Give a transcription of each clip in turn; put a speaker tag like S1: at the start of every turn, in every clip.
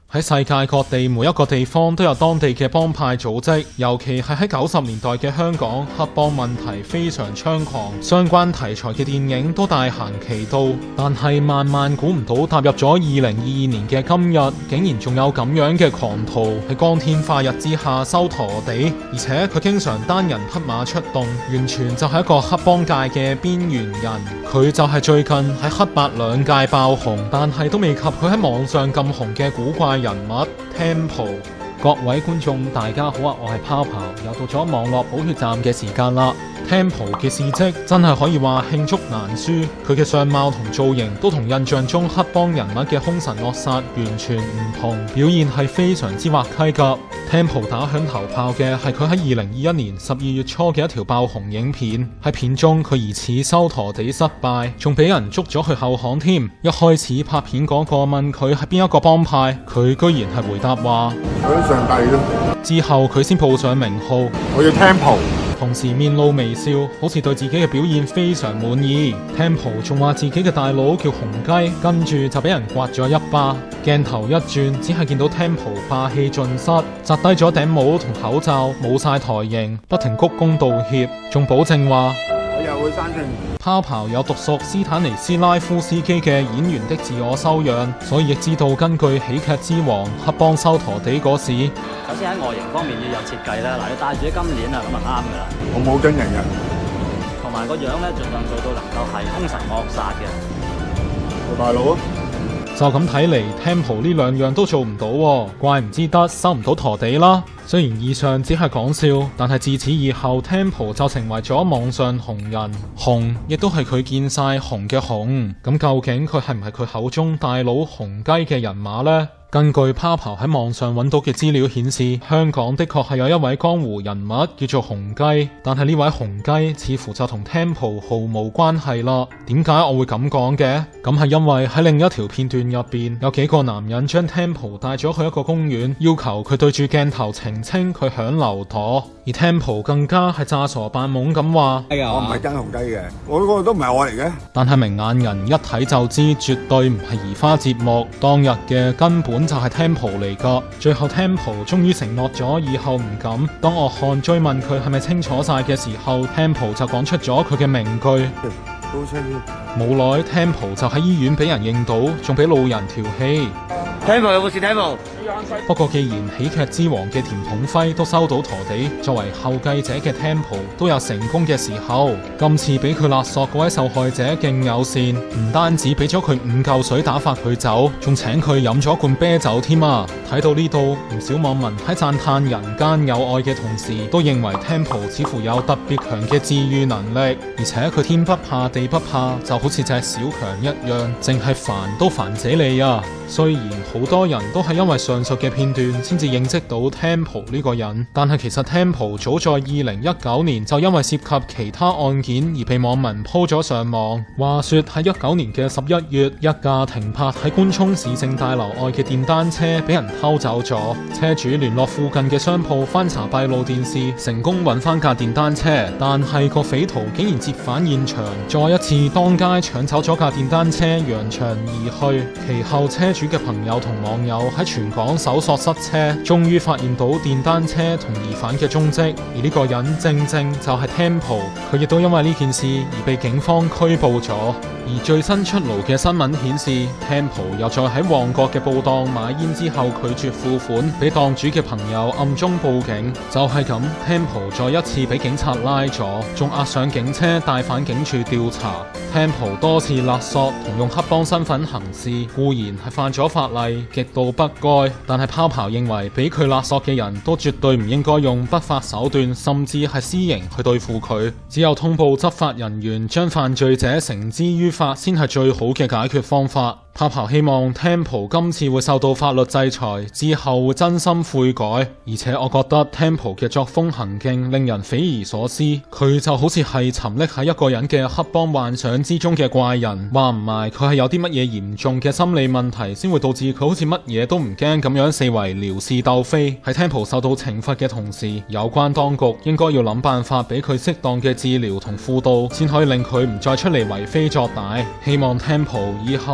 S1: 喺世界各地每一個地方都有當地嘅幫派組織，尤其係喺90年代嘅香港，黑幫問題非常猖狂，相關題材嘅電影都大行其道。但係萬萬估唔到，踏入咗2022年嘅今日，竟然仲有咁樣嘅狂徒喺光天化日之下收陀地，而且佢經常單人匹馬出動，完全就係一個黑幫界嘅邊緣人。佢就係最近喺黑白兩界爆紅，但係都未及佢喺網上咁紅嘅古怪人物 Temple。各位觀眾大家好啊，我係泡泡，又到咗網絡補血站嘅時間啦。Temple 嘅事蹟真係可以話罄竹難書，佢嘅相貌同造型都同印象中黑幫人物嘅兇神惡煞完全唔同，表現係非常之滑稽噶。Temple 打響頭炮嘅係佢喺2021年12月初嘅一條爆紅影片，喺片中佢疑似收陀地失敗，仲俾人捉咗去後巷添。一開始拍片嗰個問佢係邊一個幫派，佢居然係回答話
S2: 上帝咯。
S1: 之後佢先報上名號，
S2: 我要 Temple。
S1: 同時面露微笑，好似對自己嘅表現非常滿意。Temple 仲話自己嘅大佬叫紅雞，跟住就俾人刮咗一巴。鏡頭一轉，只係見到 Temple 霸氣盡失，摘低咗頂帽同口罩，冇晒台型，不停鞠躬道歉，仲保證話
S2: 我又會生存。
S1: 泡泡有讀熟斯坦尼斯拉夫斯基嘅演員的自我修養，所以亦知道根據喜劇之王黑幫收陀地嗰時，
S3: 首先喺外形方面要有設計啦，嗱，你戴住啲金鏈啊，咁就啱噶啦。
S2: 我冇真人嘅，
S3: 同埋個樣咧，盡量做到能夠係兇神惡煞嘅。
S2: 我大佬啊！
S1: 就咁睇嚟 Temple 呢兩樣都做唔到喎，怪唔之得收唔到陀地啦。雖然以上只係講笑，但係自此以後 Temple 就成為咗網上紅人，紅亦都係佢見晒紅嘅紅。咁究竟佢係唔係佢口中大佬紅雞嘅人馬呢？根據泡泡喺網上揾到嘅資料顯示，香港的確係有一位江湖人物叫做紅雞，但係呢位紅雞似乎就同 Temple 毫無關係啦。點解我會咁講嘅？咁係因為喺另一條片段入邊，有幾個男人將 Temple 帶咗去一個公園，要求佢對住鏡頭澄清佢響樓陀，而 Temple 更加係詐傻扮懵咁話：
S2: 我唔係真紅雞嘅，我嗰個都唔係我嚟嘅。
S1: 但係明眼人一睇就知，絕對唔係移花接木，當日嘅根本就係 Temple 嚟噶。最後 Temple 終於承諾咗以後唔敢。當惡漢追問佢係咪清楚晒嘅時候， Temple 就講出咗佢嘅名句。冇耐 Temple 就喺醫院俾人認到，仲俾路人調戲。
S3: Temple 有冇事 Temple？
S1: 不過既然喜劇之王嘅田統輝都收到陀地，作為後繼者嘅 Temple 都有成功嘅時候。今次俾佢勒索嗰位受害者勁友善，唔單止俾咗佢5嚿水打發佢走，仲請佢飲咗罐啤酒添啊！睇到呢度，唔少網民喺讚嘆人間有愛嘅同時，都認為 Temple 似乎有特別強嘅治癒能力，而且佢天不怕地不怕，就好似隻小強一樣，淨係煩都煩死你啊！雖然好多人都係因為上述嘅片段先至認識到 Temple 呢個人，但係其實 Temple 早在2019年就因為涉及其他案件而被網民鋪咗上網。話說喺19年嘅11月，一架停泊喺官涌市政大樓外嘅電單車俾人偷走咗，車主聯絡附近嘅商鋪翻查閉路電視，成功揾翻架電單車，但係個匪徒竟然折返現場，再一次當街搶走咗架電單車，揚長而去。其後車主嘅朋友同網友喺全港搜索失車，終於發現到電單車同疑犯嘅蹤跡，而呢個人正正就係 Temple， 佢亦都因為呢件事而被警方拘捕咗。而最新出爐嘅新聞顯示 ，Temple 又再喺旺角嘅布檔買煙之後拒絕付款，俾檔主嘅朋友暗中報警。就係咁 ，Temple 再一次俾警察拉咗，仲押上警車帶返警署調查。Temple 多次勒索同用黑幫身份行事，固然係犯咗法例，極度不該。但係泡泡認為，俾佢勒索嘅人都絕對唔應該用不法手段，甚至係私刑去對付佢。只有通報執法人員，將犯罪者繩之於法，先係最好嘅解決方法。泡泡希望 Temple 今次會受到法律制裁，之後會真心悔改。而且我覺得 Temple 嘅作風行徑令人匪夷所思，佢就好似係沉溺喺一個人嘅黑幫幻想之中嘅怪人。話唔埋佢係有啲乜嘢嚴重嘅心理問題，先會導致佢好似乜嘢都唔驚咁樣四圍撩事鬥非。喺 Temple 受到懲罰嘅同時，有關當局應該要諗辦法俾佢適當嘅治療同輔導，先可以令佢唔再出嚟為非作歹。希望 Temple 以後真係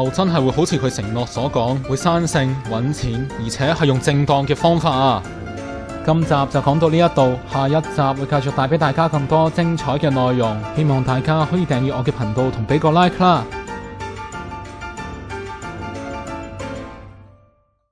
S1: 會好似佢承諾所講，會生性揾錢，而且係用正當嘅方法啊！今集就講到呢一度，下一集會繼續帶俾大家更多精彩嘅內容，希望大家可以訂閱我嘅頻道同俾個 like 啦！